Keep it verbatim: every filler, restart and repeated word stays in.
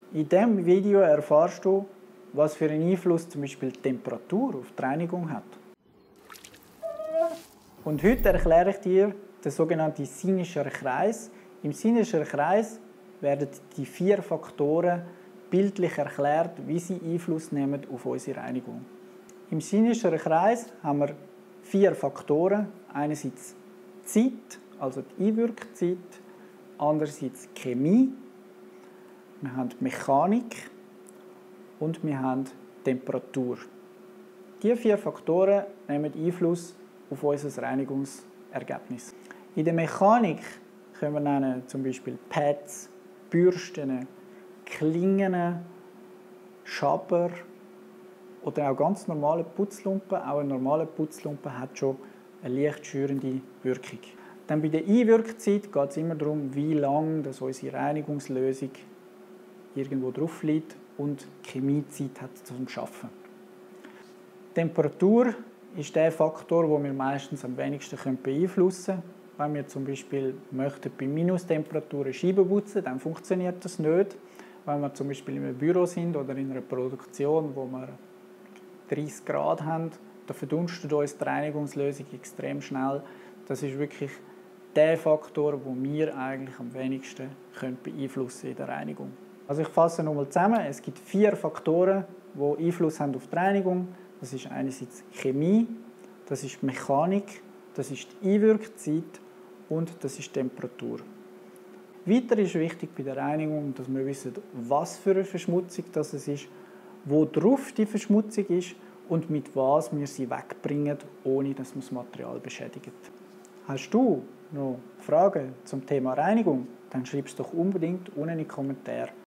In diesem Video erfährst du, was für einen Einfluss zum Beispiel die Temperatur auf die Reinigung hat. Und heute erkläre ich dir den sogenannten Sinischen Kreis. Im Sinischen Kreis werden die vier Faktoren bildlich erklärt, wie sie Einfluss nehmen auf unsere Reinigung. Im Sinischen Kreis haben wir vier Faktoren. Einerseits Zeit, also die Einwirkzeit, andererseits Chemie, wir haben Mechanik und wir haben Temperatur. Diese vier Faktoren nehmen Einfluss auf unser Reinigungsergebnis. In der Mechanik können wir nennen zum Beispiel Pads, Bürsten, Klingen, Schaber oder auch ganz normale Putzlumpen. Auch ein normaler Putzlumpen hat schon eine leicht schürende Wirkung. Dann bei der Einwirkzeit geht es immer darum, wie lange dass unsere Reinigungslösung irgendwo drauf liegt und Chemiezeit hat zum Arbeiten. Temperatur ist der Faktor, den wir meistens am wenigsten beeinflussen können. Wenn wir zum Beispiel möchten bei Minustemperaturen Scheiben putzen, dann funktioniert das nicht. Wenn wir zum Beispiel in einem Büro sind oder in einer Produktion, wo wir dreißig Grad haben, dann verdunstet uns die Reinigungslösung extrem schnell. Das ist wirklich der Faktor, den wir eigentlich am wenigsten beeinflussen in der Reinigung. Also ich fasse nochmal zusammen. Es gibt vier Faktoren, die Einfluss haben auf die Reinigung. Das ist einerseits Chemie, das ist Mechanik, das ist die Einwirkzeit und das ist Temperatur. Weiter ist wichtig bei der Reinigung, dass wir wissen, was für eine Verschmutzung das ist, wo drauf die Verschmutzung ist und mit was wir sie wegbringen, ohne dass man das Material beschädigt. Hast du noch Fragen zum Thema Reinigung? Dann schreib es doch unbedingt unten in die Kommentare.